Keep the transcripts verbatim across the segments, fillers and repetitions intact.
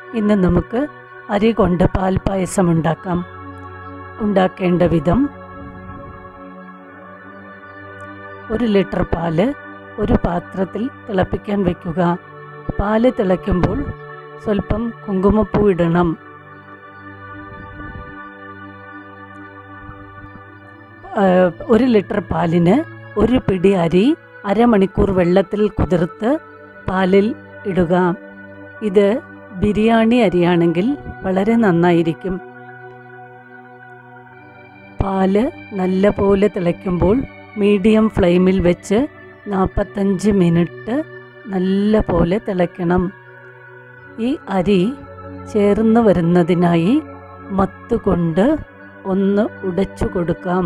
ഇന്ന് നമുക്ക് അരി കൊണ്ട് പാൽ പായസം ഉണ്ടാക്കാം. ഉണ്ടാക്കേണ്ട വിധം: ഒരു ലിറ്റർ പാല് ഒരു പാത്രത്തിൽ തിളപ്പിക്കാൻ വയ്ക്കുക. പാല് തിളയ്ക്കുമ്പോൾ സ്വല്പം കുങ്കുമപ്പൂ ഇടണം. ഒരു ലിറ്റർ പാലിന് ഒരു പിടി അരി അരമണിക്കൂർ വെള്ളത്തിൽ കുതിർത്ത് പാലിൽ ഇടുക. ഇത് ബിരിയാണി അരിയാണെങ്കിൽ വളരെ നന്നായിരിക്കും. പാല് നല്ല പോലെ തിളയ്ക്കുമ്പോൾ മീഡിയം ഫ്ലെയിമിൽ വെച്ച് നാൽപ്പത്തഞ്ച് മിനിറ്റ് നല്ല പോലെ തിളയ്ക്കണം. ഈ അരി ചേർന്ന് വരുന്നതിനായി മത്തുകൊണ്ട് ഒന്ന് ഉടച്ചു കൊടുക്കാം.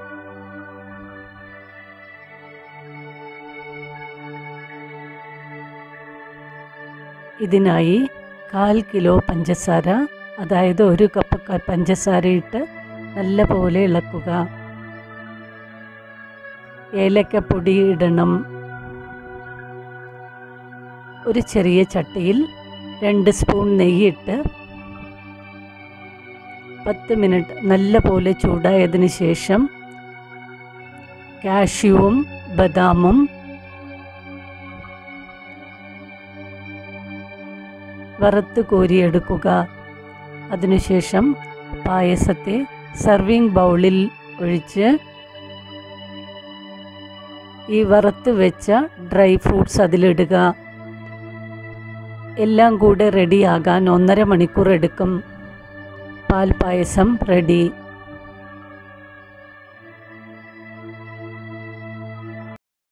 ഇതിനായി കാൽ കിലോ പഞ്ചസാര, അതായത് ഒരു കപ്പ് പഞ്ചസാരയിട്ട് നല്ല പോലെ ഇളക്കുക. ഏലക്കപ്പൊടി ഇടണം. ഒരു ചെറിയ ചട്ടിയിൽ രണ്ട് സ്പൂൺ നെയ്യിട്ട് പത്ത് മിനിറ്റ് നല്ല പോലെ ചൂടായതിന് ശേഷം കാഷ്യൂവും ബദാമും വറുത്ത് കോരിയെടുക്കുക. അതിനുശേഷം പായസത്തെ സർവിംഗ് ബൗളിൽ ഒഴിച്ച് ഈ വറുത്ത് വെച്ച ഡ്രൈ ഫ്രൂട്ട്സ് അതിലിടുക. എല്ലാം കൂടെ റെഡിയാകാൻ ഒന്നര മണിക്കൂർ എടുക്കും. പാൽ പായസം റെഡി.